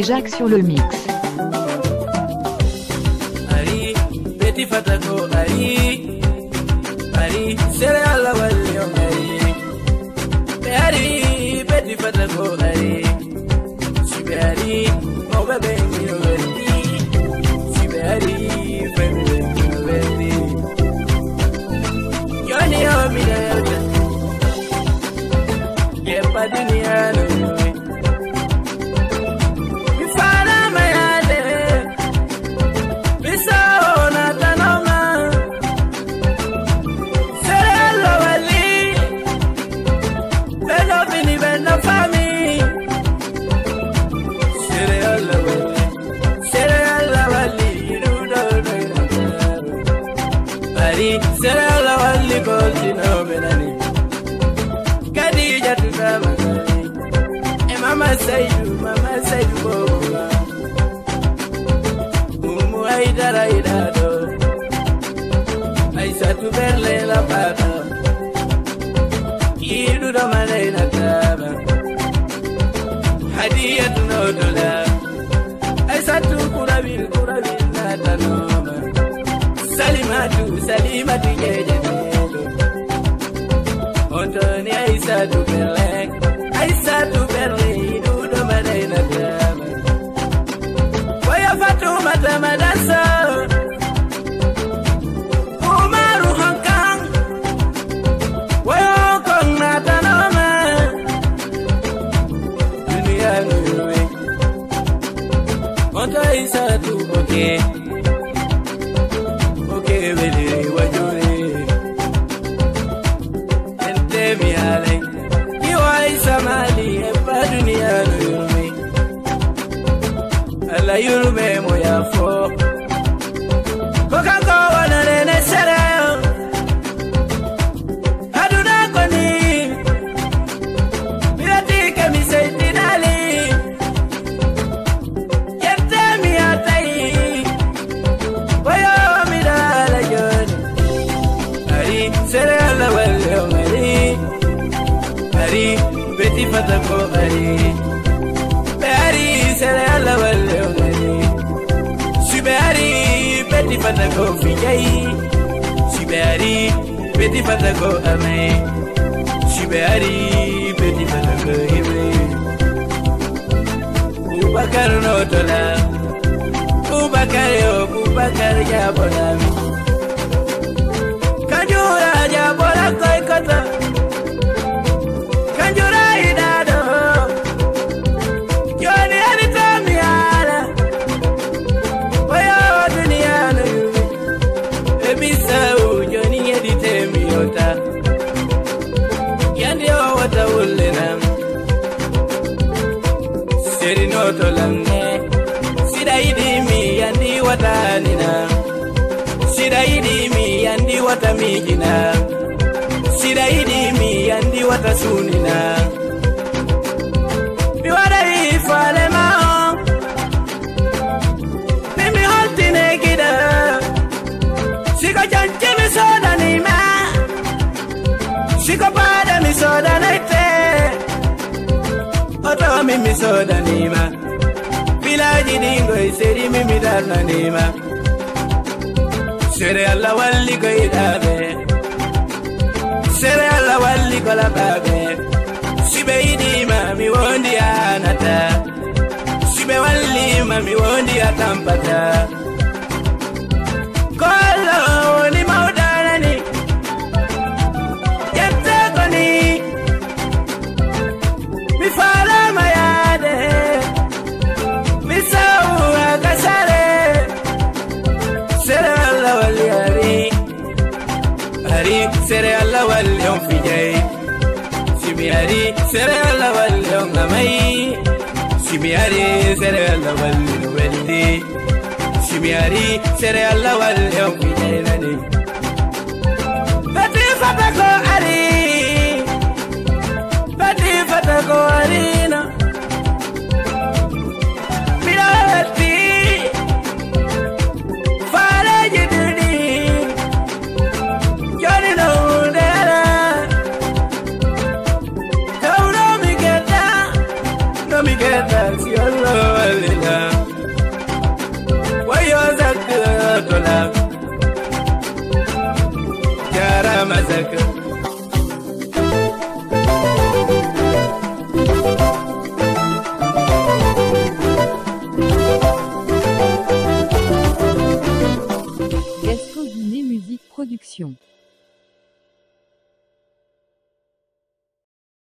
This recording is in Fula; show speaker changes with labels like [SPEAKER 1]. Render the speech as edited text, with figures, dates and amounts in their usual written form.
[SPEAKER 1] Jacques sur le mix.
[SPEAKER 2] Ari, petit fatako, Ari, Ari, sere alla valio, Ari, petit fatako, Ari, Ari, oh bebe, mio verdi, Ari, bebe, mio verdi. Yoni o mi delta, ye padiniano. Mama say you, boba. Umu aida do. Aisa tu verle la pata. Idu do malena taba. Hadiya tu no dola. Aisa tu kurabil na tanoma. Salimatu jeje do. Ontoni aisa tu verle. Aisa tu verle. Madasa Umaru Hankang Wayo Kong Natanoma Dunia Nuri Monta Isa tu okay Veli Wajuri Ente Miale Kiwa Isa Mali Epa Dunia Nuri Ala Yurume Moya Fo Kokanko wana nene sere Aduna koni Mirati kemi seitinali Yente miatai Wayo midala yoni Ari sere ala walyo Ari beti fatako Ari sere ala walyo Shibari Petit Fatako Fijay Shibari Petit Fatako Amay Shibari Petit Fatako Himri Ubakar no tola Ubakar ya bolami Kanjura ya bola koi kota Kanjura idado Yoni anitomiara Yandi wata ulena Seri no tolanne Sidaidi mi yandi wata nina Sidaidi mi yandi wata mijina Sidaidi mi yandi wata sunina Biwada ifale mao Mimi holti negida Siko janche mi soda nima Siko pada mi soda naite Oto mi soda nima Vilaji dingo iseri mimi darna nima Sere alla walli ko idabe Sere alla walli ko la babe Sibe idima mi wondi anata Sibe walli ma mi wondi atampata Kolo ni maudanani Yentekoni Mifala mayade Misau akasare Sere alla wali Ari sere alla wali on fijay Simi Ari sere alla wali on amay Simi Ari sere alla wali no weldi Shimiari sere alla walle on fijelani Bati fatako arina Mirati Fare jidini Yoni no dera Kauro mi geta No mi geta walila wayo zakatola jara mazaka
[SPEAKER 1] Gaston Guinet Musique Production.